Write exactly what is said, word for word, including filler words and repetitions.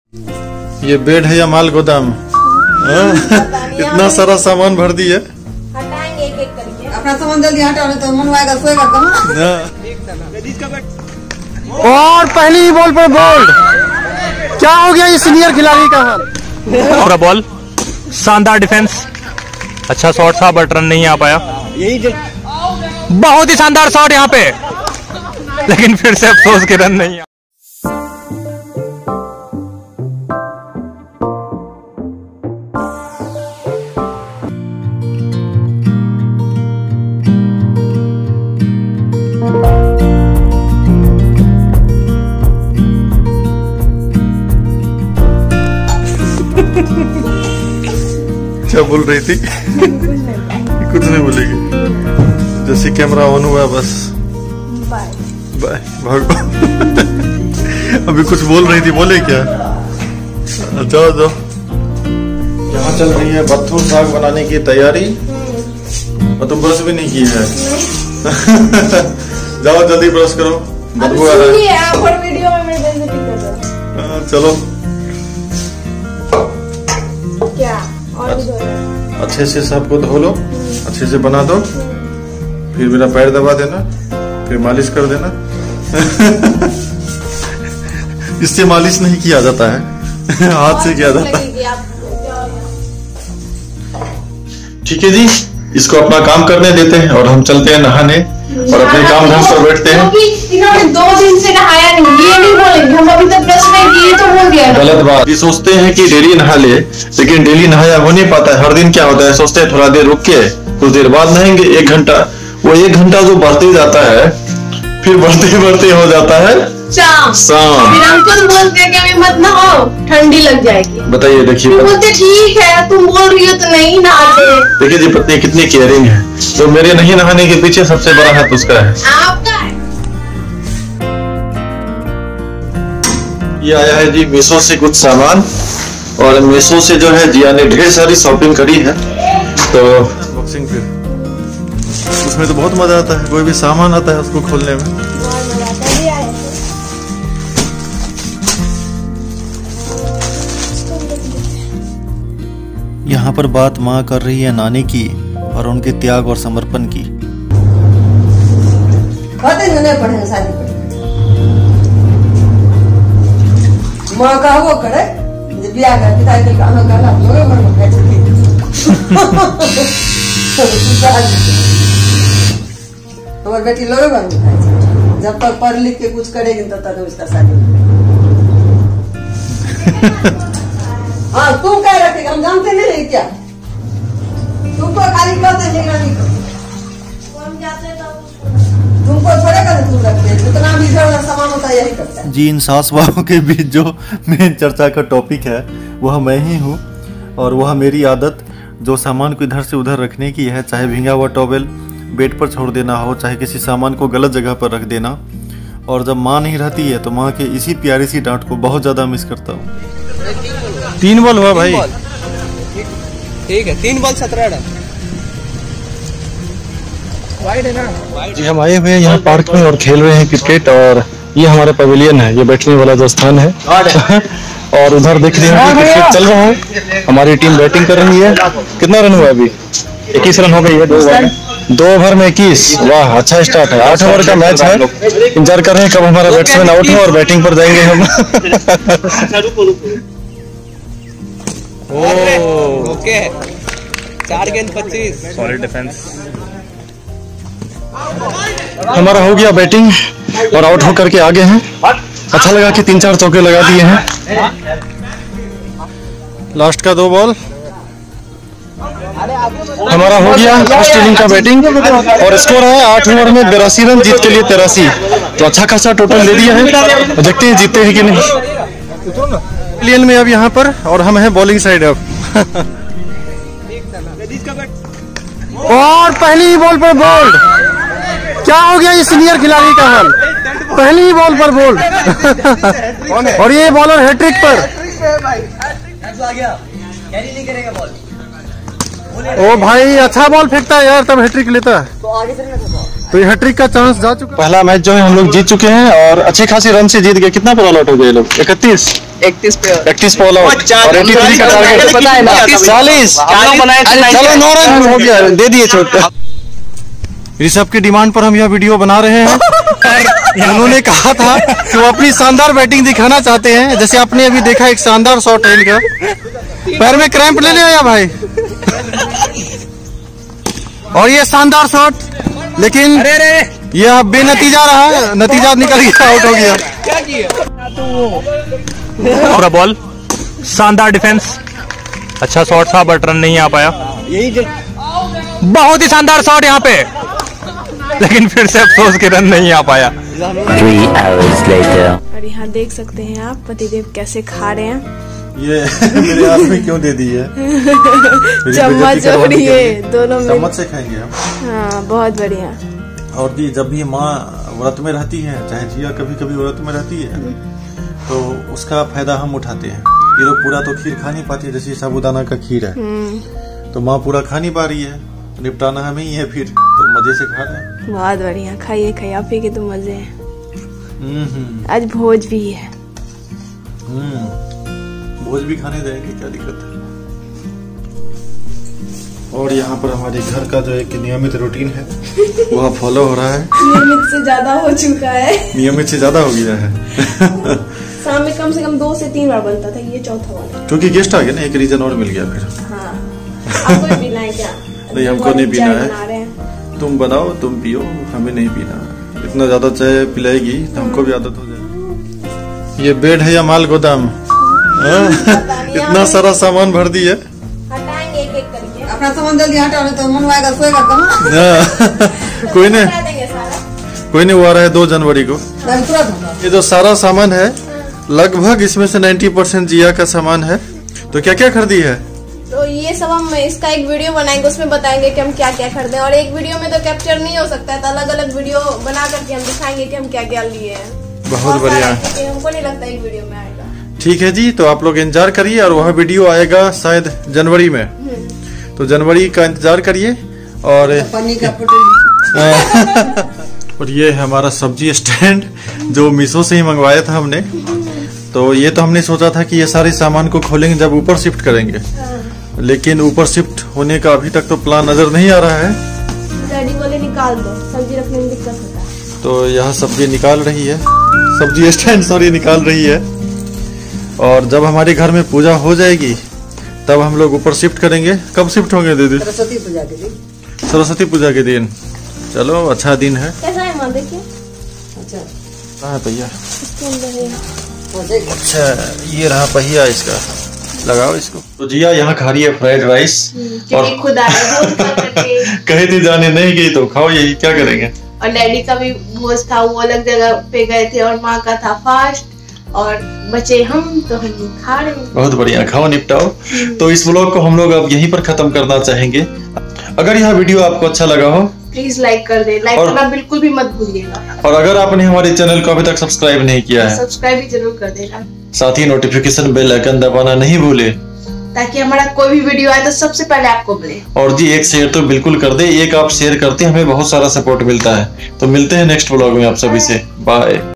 ये बेड है या माल गोदाम? इतना सारा सामान भर दी है। हटाएंगे एक एक करके। अपना सामान जल्दी हटा तो मनवाएगा, सोएगा कहाँ? और पहली बॉल पर बोल्ड, क्या हो गया ये सीनियर खिलाड़ी का हाल? पूरा बॉल, शानदार डिफेंस, अच्छा शॉट था बट रन नहीं आ पाया। यही बहुत ही शानदार शॉट यहाँ पे, लेकिन फिर से अफसोस के रन नहीं। क्या बोल रही थी? कुछ नहीं बोलेगी। जैसे कैमरा ऑन हुआ बस बाय बाय भागो। अभी कुछ बोल रही थी, बोले क्या? जाओ जाओ। यहाँ चल रही है बथुर साग बनाने की तैयारी और तुम ब्रश भी नहीं की है। जाओ जल्दी ब्रश करो, बदबू आ रहा है। आप और वीडियो में मेरी बेइज्जती कर रहे हो। चलो क्या और अच्छे से सबको धो लो, अच्छे से बना दो, फिर मेरा पैर दबा देना, फिर मालिश कर देना। इससे मालिश नहीं किया जाता है, हाथ से किया जाता है। ठीक है जी, इसको अपना काम करने देते हैं और हम चलते हैं नहाने और अपने काम धाम पर बैठते हैं। इन्होंने दो दिन से नहाया नहीं, ये नहीं बोलेंगे हम अभी तक ब्रश नहीं किए तो बोल दिया। गलत बात। ये सोचते हैं कि डेली नहा ले, लेकिन डेली नहाया हो नहीं पाता है। हर दिन क्या होता है, सोचते हैं थोड़ा देर रुक के कुछ देर बाद नहाएंगे, एक घंटा। वो एक घंटा जो बढ़ते जाता है, फिर बढ़ते बढ़ते हो जाता है शाम। शाम फिर अंकल बोलते हैं कि अभी मत नहाओ, ठंडी लग जाएगी। बताइए, देखिए बोलते ठीक है, तुम बोल रही हो तो नहीं नहाते। देखिए जी पत्नी कितनी केयरिंग है। तो मेरे नहीं नहाने के पीछे सबसे बड़ा हाथ उसका है। आपका है। ये आया है जी मीशो से कुछ सामान, और मीशो से जो है जिया ने ढेर सारी शॉपिंग करी है। तो अनबॉक्सिंग फिर उसमें तो बहुत मजा आता है, कोई भी सामान आता है उसको खोलने में। यहाँ पर बात माँ कर रही है नानी की और उनके त्याग और समर्पण की। नहीं पढ़े शादी पर माँ का वो करे बिया का पिता के काम करना लोगे घर में बैठ हमारी बेटी लोगे घर में खाए। जब तक पढ़ लिख के कुछ करेगी तब तक उसका शादी। हाँ तुम क्या रखेगा, हम जानते नहीं है क्या? तुमको खाली कहते निगरानी करो, तुमको थोड़े कर तुम रखते, जितना भी घर सामान होता है यही करता है। जी इन सास बहू के बीच जो मेन चर्चा का टॉपिक है वह मैं ही हूँ, और वह मेरी आदत जो सामान को इधर से उधर रखने की है। चाहे भींगा हुआ टॉवेल बेड पर छोड़ देना हो, चाहे किसी सामान को गलत जगह पर रख देना। और जब माँ नहीं रहती है तो माँ के इसी प्यारी सी डांट को बहुत ज्यादा मिस करता हूँ। तीन बॉल हुआ भाई, ठीक है, तीन बॉल सत्रह रन। वाइड है ना जी। हम आए हुए हैं यहाँ पार्क में और खेल रहे हैं क्रिकेट, और ये हमारा पवेलियन है, ये बैठने वाला जो स्थान है। और उधर देख रहे हैं क्रिकेट चल रहा है, हमारी टीम बैटिंग कर रही है। कितना रन हुआ अभी? इक्कीस रन हो गई है दो ओवर में। दो ओवर में इक्कीस, वाह अच्छा स्टार्ट है। आठ ओवर का मैच है, इंतजार कर रहे हैं कब हमारा बैट्समैन आउट हो और बैटिंग पर जाएंगे हम। ओके, चार गेंद पच्चीस। Solid defence. हमारा हो गया बैटिंग और आउट होकर के आगे हैं। अच्छा लगा कि तीन चार चौके लगा दिए हैं। लास्ट का दो बॉल हमारा हो गया फर्स्ट इनिंग का बैटिंग, और स्कोर है आठ ओवर में बेरासी रन, जीत के लिए तिरासी। तो अच्छा खासा टोटल ले दिया है, देखते हैं जीतते हैं कि नहीं। प्लेन में अब यहाँ पर, और हम हैं बॉलिंग साइड अब। और पहली बॉल पर बोल्ड, क्या हो गया ये सीनियर खिलाड़ी का हाल? पहली बॉल पर बोल्ड, और ये बॉलर हैट्रिक पर। ओ भाई अच्छा बॉल फेंकता है यार, तब हैट्रिक लेता है। तो ये हैट्रिक का चांस जा चुका। पहला मैच जो है हम लोग जीत चुके हैं और अच्छे खासी रन से जीत गए। कितना पर ऑल आउट हो गए लोग? इकतीस इकतीस पे इकतीस पर ऑल आउट और तिरासी का टारगेट पता है ना, चालीस। चलो नौ रन हो गया, दे दिए छोड़। ऋषभ की डिमांड पर हम यह वीडियो बना रहे हैं। उन्होंने कहा था कि वो अपनी शानदार बैटिंग दिखाना चाहते हैं। जैसे आपने अभी देखा एक शानदार शॉट है इनका, पैर में क्रैम्प ले लिया भाई। और ये शानदार शॉट, लेकिन यह बेनतीजा रहा, नतीजा निकल गया, आउट हो गया। पूरा बॉल, शानदार डिफेंस, अच्छा शॉट था बट रन नहीं आ पाया। बहुत ही शानदार शॉट यहाँ पे, लेकिन फिर से अफसोस के रन नहीं आ पाया। Three hours later. और यहाँ देख सकते हैं आप पतिदेव कैसे खा रहे हैं। ये मेरे हाथ में क्यों दे दी है? चम्मच और ये दोनों में चम्मच से खाएंगे हम। हाँ बहुत बढ़िया। और दी जब भी माँ व्रत में रहती है, चाहे जिया कभी कभी व्रत में रहती है, तो उसका फायदा हम उठाते हैं। ये लोग पूरा तो खीर खा नहीं पाती, जैसे साबूदाना का खीर है, तो माँ पूरा खा नहीं पा रही है, तो निपटाना हमें ही है, फिर तो मजे से खा रहे हैं। बहुत बढ़िया, खाइए खाइए, आप ही के तो मजे हैं। आज भोज भी है। भोज भी खाने जाएंगे, क्या दिक्कत है। और यहाँ पर हमारे घर का जो एक नियमित रूटीन है वह फॉलो हो रहा है। नियमित से ज्यादा हो चुका है। नियमित से ज्यादा हो गया है। शाम में कम से कम दो से तीन बार बनता था, ये चौथा वाला। क्योंकि गेस्ट आ गया ना, एक रीजन और मिल गया फिर। हाँ। आपको भी पीना है क्या? नहीं, हमको नहीं पीना है। तुम बनाओ, तुम पियो, हमें नहीं पीना। इतना ज्यादा चाय पिलाएगी तो हमको भी आदत हो जाएगी। ये बेड है या माल गोदाम? इतना सारा सामान भर दी है। हटाएंगे एक एक करके। अपना सामान जल्दी हटा, नहीं तो मनवाएगा, सोएगा कहाँ? कोई नहीं, कोई नहीं, वो आ रहा है दो जनवरी को। ये जो सारा सामान है, लगभग इसमें से नब्बे परसेंट जिया का सामान है। तो क्या क्या खरीदी है? तो ये सब हम इसका एक वीडियो बनाएंगे, उसमें बताएंगे कि हम क्या क्या खरीदे। और एक वीडियो में तो कैप्चर नहीं हो सकता है, तो अलग अलग वीडियो बना करके हम दिखाएंगे कि हम क्या क्या लिए हैं। बहुत बढ़िया, हमको नहीं लगता एक वीडियो में आएगा। ठीक है जी, तो आप लोग इंतजार करिए, और वह वीडियो आएगा शायद जनवरी में, तो जनवरी का इंतजार करिए। और और ये है हमारा सब्जी स्टैंड, जो मीशो से ही मंगवाया था हमने। तो ये तो हमने सोचा था कि ये सारे सामान को खोलेंगे जब ऊपर शिफ्ट करेंगे, लेकिन ऊपर शिफ्ट होने का अभी तक तो प्लान नजर नहीं आ रहा है। डैडी बोले निकाल दो, सब्जी रखने में दिक्कत होता है। तो यह सब्जी निकाल रही है, सब्जी स्टैंड सॉरी निकाल रही है। और जब हमारे घर में पूजा हो जाएगी तब हम लोग ऊपर शिफ्ट करेंगे। कब शिफ्ट होंगे दीदी? सरस्वती पूजा के दिन। सरस्वती पूजा के दिन। चलो अच्छा दिन है। कैसा है माँ, देखिए। अच्छा कहाँ है पहिया? इसके अंदर है। अच्छा ये रहा पहिया, इसका लगाओ इसको। तो जिया यहाँ खा रही है फ्राइड राइस, और खुद कहीं थी जाने नहीं गई, तो खाओ यही, क्या करेंगे। और डैडी का भी भोज था, वो अलग जगह पे गए थे, और माँ का था फास्ट, और बचे हम, तो हम खा रहे हैं। बहुत बढ़िया, खाओ निपटाओ। तो इस व्लॉग को हम लोग अब यहीं पर खत्म करना चाहेंगे। अगर यह वीडियो आपको अच्छा लगा हो, प्लीज लाइक कर दे, लाइक करना बिल्कुल भी मत भूलिएगा। और अगर आपने हमारे चैनल को अभी तक सब्सक्राइब नहीं किया है, सब्सक्राइब भी जरूर कर देना। साथ ही नोटिफिकेशन बेल आइकन दबाना नहीं भूले, ताकि हमारा कोई भी वीडियो आए तो सबसे पहले आपको मिले। और जी एक शेयर तो बिल्कुल कर दे, एक आप शेयर करते हमें बहुत सारा सपोर्ट मिलता है। तो मिलते हैं नेक्स्ट व्लॉग में आप सभी से, बाय।